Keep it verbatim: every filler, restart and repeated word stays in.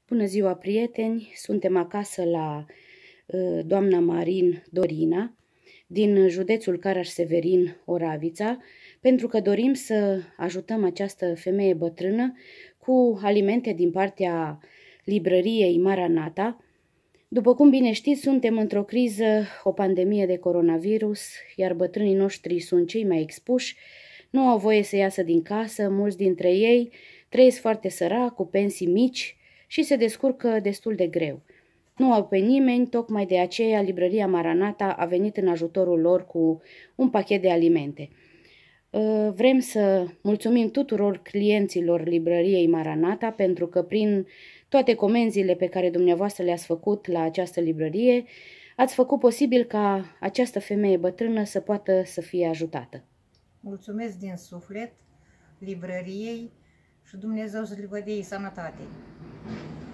Bună ziua, prieteni! Suntem acasă la uh, doamna Marin Dorina, din județul Caraș-Severin, Oravița, pentru că dorim să ajutăm această femeie bătrână cu alimente din partea librăriei Maranata. După cum bine știți, suntem într-o criză, o pandemie de coronavirus, iar bătrânii noștri sunt cei mai expuși, nu au voie să iasă din casă, mulți dintre ei trăiesc foarte săraci, cu pensii mici și se descurcă destul de greu. Nu au pe nimeni, tocmai de aceea librăria Maranata a venit în ajutorul lor cu un pachet de alimente. Vrem să mulțumim tuturor clienților librăriei Maranata pentru că prin toate comenzile pe care dumneavoastră le-ați făcut la această librărie, ați făcut posibil ca această femeie bătrână să poată să fie ajutată. Mulțumesc din suflet librăriei și Dumnezeu să le vă dea sănătate.